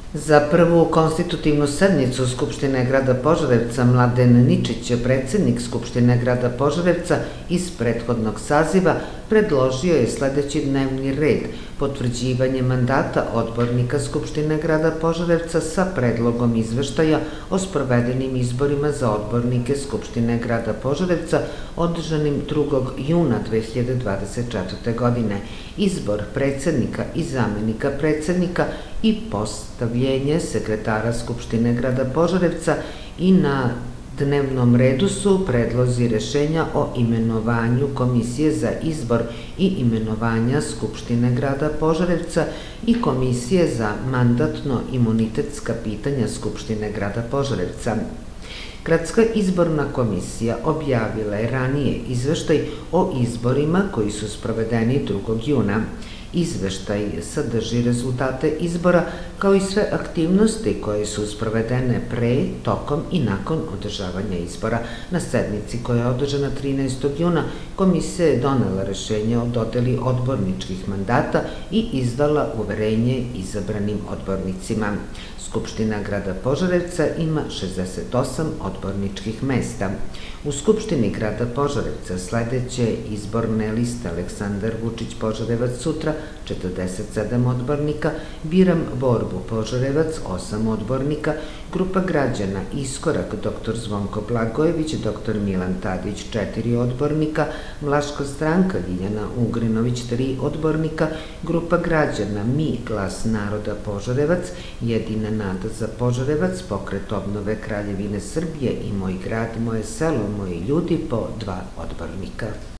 Za prvu konstitutivnu sednicu Skupštine grada Požarevca Mladen Ničić, predsednik Skupštine grada Požarevca iz prethodnog saziva, predložio je sledeći dnevni red: potvrđivanje mandata odbornika Skupštine grada Požarevca sa predlogom izveštaja o sprovedenim izborima za odbornike Skupštine grada Požarevca održanim 2. juna 2024. godine, izbor predsednika i zamenika predsednika i postavljenje sekretara Skupštine grada Požarevca, i na dnevnom redu su predlozi rešenja o imenovanju Komisije za izbor i imenovanja Skupštine grada Požarevca i Komisije za mandatno-imunitetska pitanja Skupštine grada Požarevca. Gradska izborna komisija objavila je ranije izveštaj o izborima koji su sprovedeni 2. juna. Izveštaj sadrži rezultate izbora, kao i sve aktivnosti koje su sprovedene pre, tokom i nakon održavanja izbora. Na sednici koja je održana 13. juna, komisija je donela rešenje o dodeli odborničkih mandata i izdala uverenje izabranim odbornicima. Skupština grada Požarevca ima 68 odborničkih mesta. U Skupštini grada Požarevca sledeće izborne liste: Aleksandar Vučić Požarevac sutra 47 odbornika, Biram Borbu Požarevac 8 odbornika, Grupa građana Iskorak dr. Zvonko Blagojević, dr. Milan Tadić 4 odbornika, Vlaška stranka Ljiljana Ugrinović 3 odbornika, Grupa građana Mi glas naroda Požarevac, Jedina nada za Požarevac, Pokret obnove Kraljevine Srbije i Moj grad, moje selo, moji ljudi po 2 odbornika.